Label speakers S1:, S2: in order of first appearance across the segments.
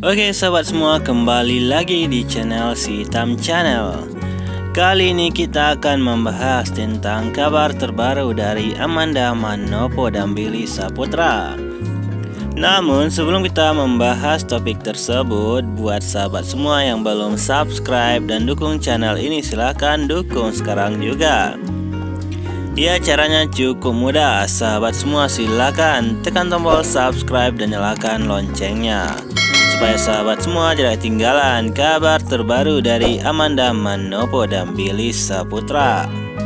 S1: Oke sahabat semua, kembali lagi di channel Si Hitam Channel. Kali ini kita akan membahas tentang kabar terbaru dari Amanda Manopo dan Billy Saputra. Namun sebelum kita membahas topik tersebut, buat sahabat semua yang belum subscribe dan dukung channel ini, silahkan dukung sekarang juga. Ya, caranya cukup mudah. Sahabat semua, silakan tekan tombol subscribe dan nyalakan loncengnya, supaya sahabat semua tidak ketinggalan kabar terbaru dari Amanda Manopo dan Billy Saputra.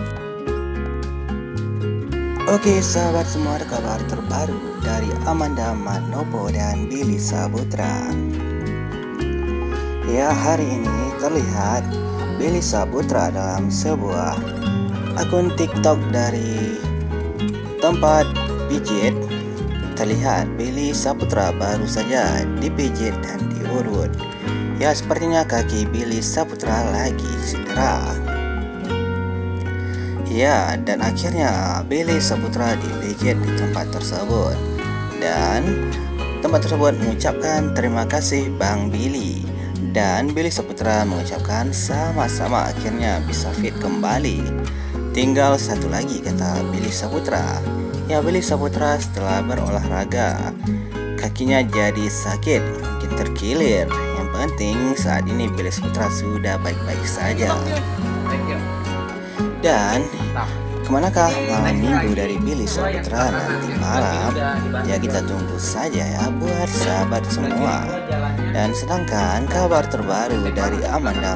S2: Oke sahabat semua, ada kabar terbaru dari Amanda Manopo dan Billy Saputra. Ya, hari ini terlihat Billy Saputra dalam sebuah akun TikTok dari tempat pijit. Terlihat Billy Saputra baru saja dipijit dan diurut. Ya, sepertinya kaki Billy Saputra lagi cedera. Ya, dan akhirnya Billy Saputra dipijit di tempat tersebut. Dan tempat tersebut mengucapkan terima kasih Bang Billy. Dan Billy Saputra mengucapkan sama-sama, akhirnya bisa fit kembali. Tinggal satu lagi, kata Billy Saputra. Ya, Billy Saputra setelah berolahraga kakinya jadi sakit, mungkin terkilir. Yang penting saat ini Billy Saputra sudah baik-baik saja. Dan kemanakah malam minggu dari Billy Saputra nanti malam? Ya, kita tunggu saja ya buat sahabat semua. Dan sedangkan kabar terbaru dari Amanda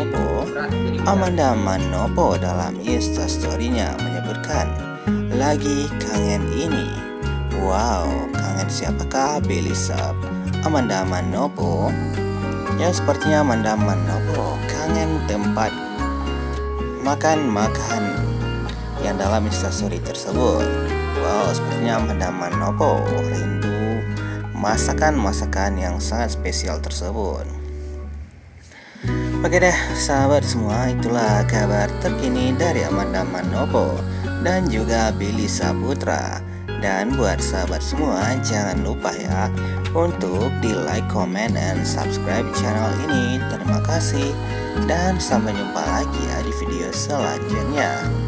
S2: Manopo dalam Instastory-nya menyebutkan lagi kangen ini. Wow, kangen siapakah Billy Sap? Amanda Manopo? Ya, sepertinya Amanda Manopo kangen tempat makan-makan yang dalam Instastory tersebut. Wow, sepertinya Amanda Manopo rindu masakan-masakan yang sangat spesial tersebut. Oke deh sahabat semua, itulah kabar terkini dari Amanda Manopo dan juga Billy Saputra. Dan buat sahabat semua, jangan lupa ya untuk di like, comment, dan subscribe channel ini. Terima kasih dan sampai jumpa lagi ya di video selanjutnya.